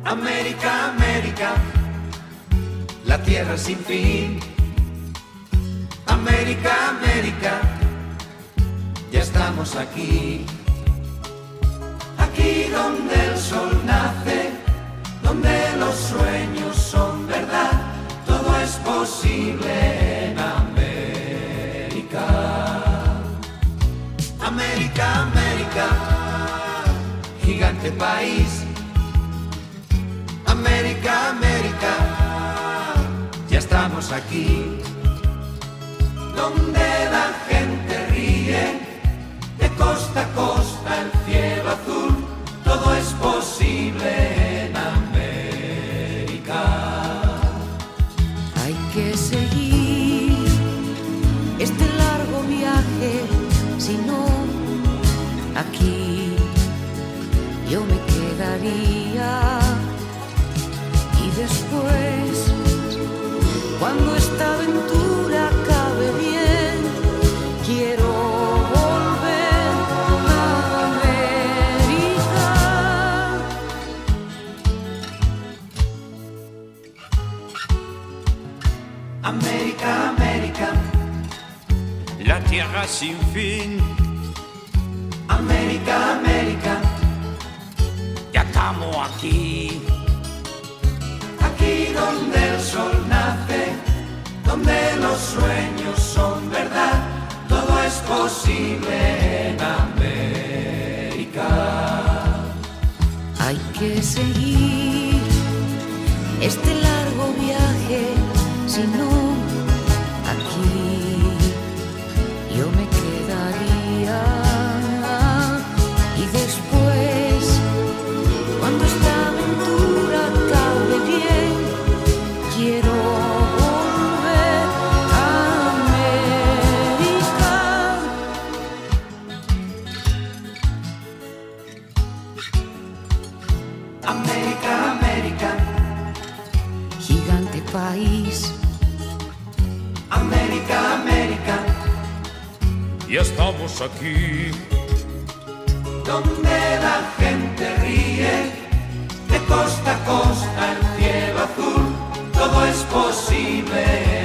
América, América, la tierra sin fin. América, América, ya estamos aquí. Aquí donde el sol nace, donde los sueños son verdad, todo es posible en América. América, América, gigante país. América, América, ya estamos aquí. Donde la gente ríe, de costa a costa el cielo azul, todo es posible en América. Hay que seguir este largo viaje, si no, aquí yo me quedaría. Y después, cuando esta aventura acabe bien, quiero volver a América. América, América, la tierra sin fin. América, América, Ya estamos aquí. aquí donde el sol nace, donde los sueños son verdad, todo es posible en América. Hay que seguir este largo viaje, si no, aquí yo me quedaría. Y después, cuando esta aventura acabe bien, quiero volver a América. América, América, Gigante país. América, América, Ya estamos aquí. donde la gente ríe, de costa a costa el cielo azul, todo es posible